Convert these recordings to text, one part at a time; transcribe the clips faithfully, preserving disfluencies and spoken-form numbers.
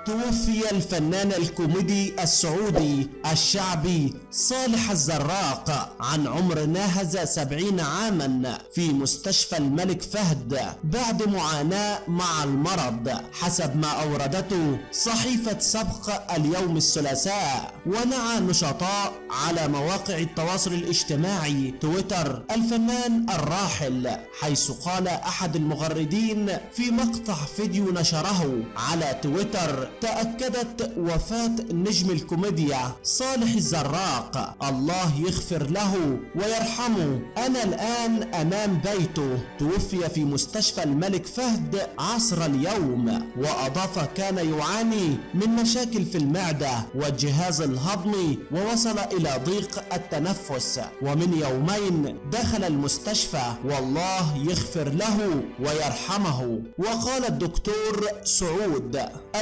توفي الفنان الكوميدي السعودي الشعبي صالح الزراق عن عمر ناهز سبعين عاما في مستشفى الملك فهد بعد معاناة مع المرض، حسب ما أوردته صحيفة سبق اليوم الثلاثاء. ونعى نشطاء على مواقع التواصل الاجتماعي تويتر الفنان الراحل، حيث قال أحد المغردين في مقطع فيديو نشره على تويتر: تأكدت وفاة نجم الكوميديا صالح الزراق، الله يغفر له ويرحمه، أنا الآن أمام بيته، توفي في مستشفى الملك فهد عصر اليوم. وأضاف: كان يعاني من مشاكل في المعدة والجهاز الهضمي ووصل إلى ضيق التنفس، ومن يومين دخل المستشفى، والله يغفر له ويرحمه. وقال الدكتور سعود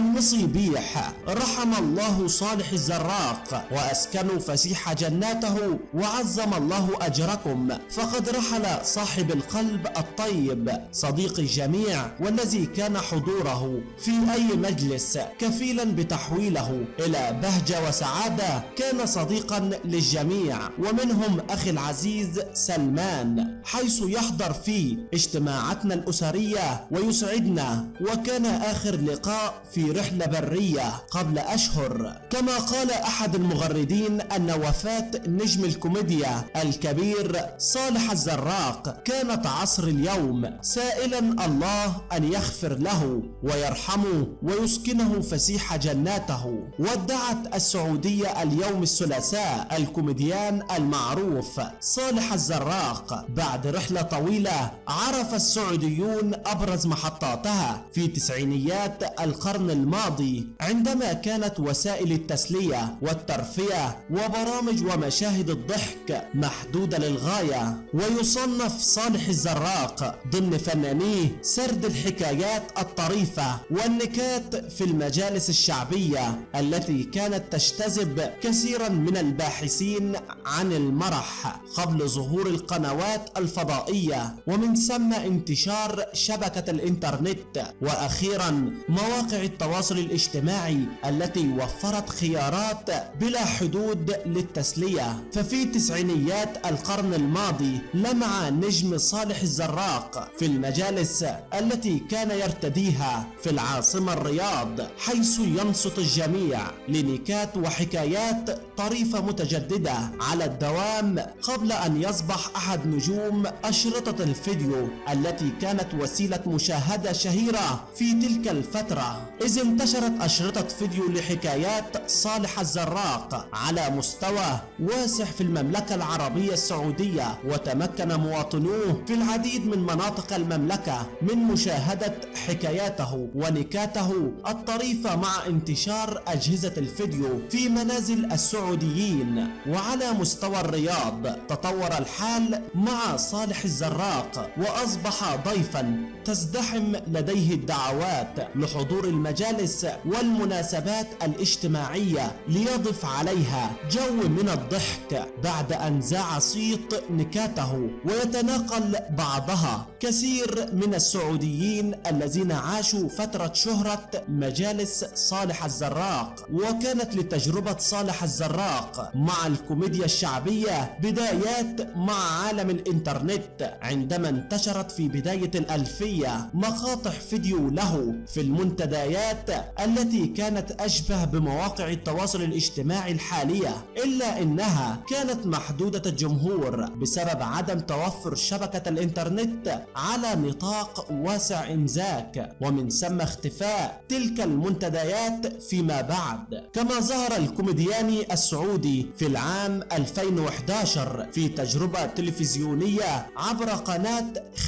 المصيبيح: رحم الله صالح الزراق وأسكنوا فسيح جناته وعظم الله أجركم، فقد رحل صاحب القلب الطيب صديق الجميع، والذي كان حضوره في أي مجلس كفيلا بتحويله إلى بهجة وسعادة، كان صديقا للجميع، ومنهم أخي العزيز سلمان، حيث يحضر في اجتماعاتنا الأسرية ويسعدنا، وكان آخر لقاء في رحلة برية قبل أشهر. كما قال أحد المغردين أن وفاة نجم الكوميديا الكبير صالح الزراق كانت عصر اليوم، سائلا الله أن يغفر له ويرحمه ويسكنه فسيح جناته. ودعت السعودية اليوم الثلاثاء الكوميديان المعروف صالح الزراق بعد رحلة طويلة عرف السعوديون أبرز محطاتها في تسعينيات القرن الماضي، عندما كانت وسائل التسلية والترفيه وبرامج ومشاهد الضحك محدودة للغاية. ويصنف صالح الزراق ضمن فنانيه سرد الحكايات الطريفة والنكات في المجالس الشعبية التي كانت تجتذب كثيرا من الباحثين عن المرح قبل ظهور القنوات الفضائية، ومن ثم انتشار شبكة الإنترنت، وأخيرا مواقع التواصل الاجتماعي التي وفرت خيارات بلا حدود للتسلية. ففي تسعينيات القرن الماضي لمع نجم صالح الزراق في المجالس التي كان يرتديها في العاصمة الرياض، حيث ينصت الجميع لنكات وحكايات طريفة متجددة على الدوام، قبل أن يصبح أحد نجوم أشرطة الفيديو التي كانت وسيلة مشاهدة شهيرة في تلك الفترة، إذ انتشرت أشرطة فيديو لحكايات صالح الزراق على مستوى واسع في المملكة العربية السعودية، وتمكن مواطنوه في العديد من مناطق المملكة من مشاهدة حكاياته ونكاته الطريفة مع انتشار أجهزة الفيديو في منازل السعوديين. وعلى مستوى الرياض تطور الحال مع صالح الزراق، وأصبح ضيفا تزدحم لديه الدعوات لحضور المجالس والمناسبات الاجتماعية ليضف عليها جو من الضحك بعد أن زاع صيت نكاته. ويتناقل بعضها كثير من السعوديين الذين عاشوا فترة شهرة مجالس صالح الزراق. وكانت لتجربة صالح الزراق مع الكوميديا الشعبية بدايات مع عالم الإنترنت، عندما انتشرت في بداية الألفية مقاطع فيديو له في المنتديات التي كانت أشبه بمواقع التواصل الاجتماعي الحالية، إلا إنها كانت محدودة الجمهور بسبب عدم توفر شبكة الإنترنت على نطاق واسع إنذاك، ومن ثم اختفاء تلك المنتديات فيما بعد. كما ظهر الكوميدياني السعودي في العام ألفين وإحدى عشر في تجربة تلفزيونية عبر قناة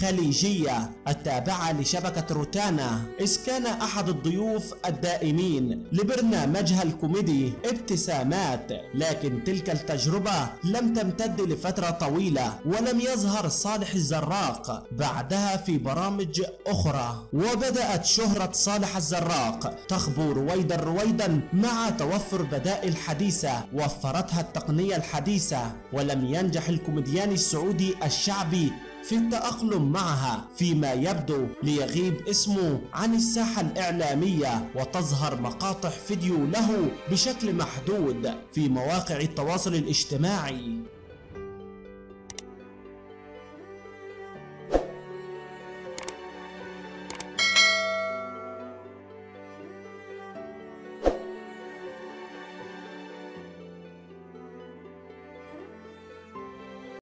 خليجية التابعة لشبكة روتانا، إذ كان أحد الضيوف الدائمين لبرنامجها الكوميدي ابتسامات، لكن تلك التجربة لم تمتد لفترة طويلة، ولم يظهر صالح الزراق بعدها في برامج أخرى. وبدأت شهرة صالح الزراق تخبو رويدا رويدا مع توفر بدائل حديثة وفرتها التقنية الحديثة، ولم ينجح الكوميديان السعودي الشعبي في التأقلم معها، فيما يبدو ليغيب اسمه عن الساحة الإعلامية وتظهر مقاطع فيديو له بشكل محدود في مواقع التواصل الاجتماعي.